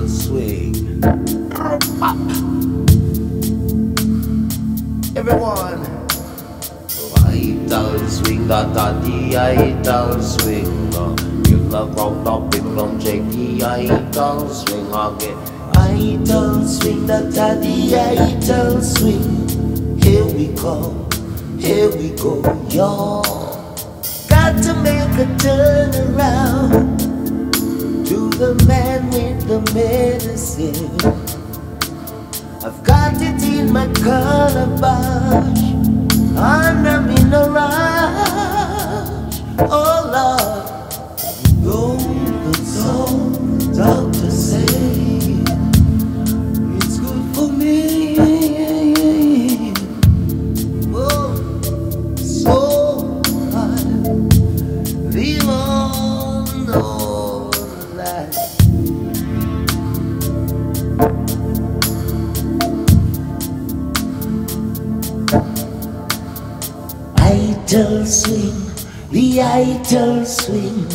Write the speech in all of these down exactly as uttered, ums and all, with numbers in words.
idle swing. Everyone, idle swing, da da the idle swing. Give the round up, big long shake the idle swing again. Idle swing, da da the idle swing. Here we go, here we go, y'all. Got to make a turn around to the man with the medicine. I've got it in my calabash, and I'm in a rush. Oh Lord, know the song doctor say it's good for me. Oh, so I live on all life. Idle swing, the idle swing.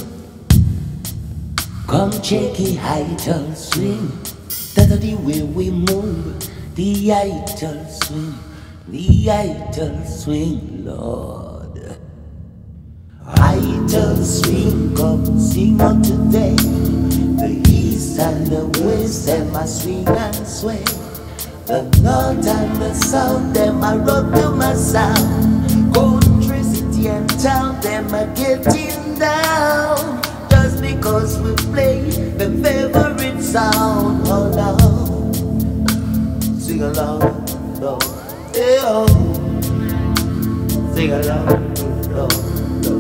Come check it, idle swing. That's the way we move. The idle swing, the idle swing, Lord. Idle swing, come sing on today. The east and the west, them a swing and sway. The north and the south, them a rock to my sound. Country, city and town, them are getting down just because we play the favorite sound. Oh no, sing along, no, hey oh, sing along, no, no.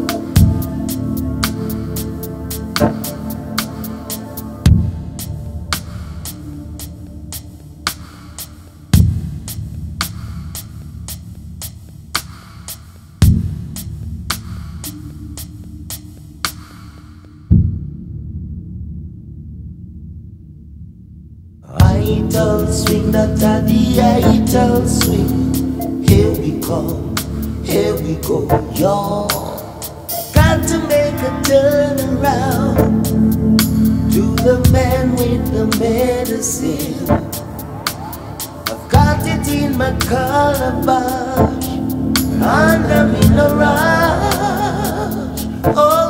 Idle swing, da da the idle swing. Here we come, here we go, y'all. Got to make a turn around to the man with the medicine. I've got it in my calabash, and I'm in a rush. Oh,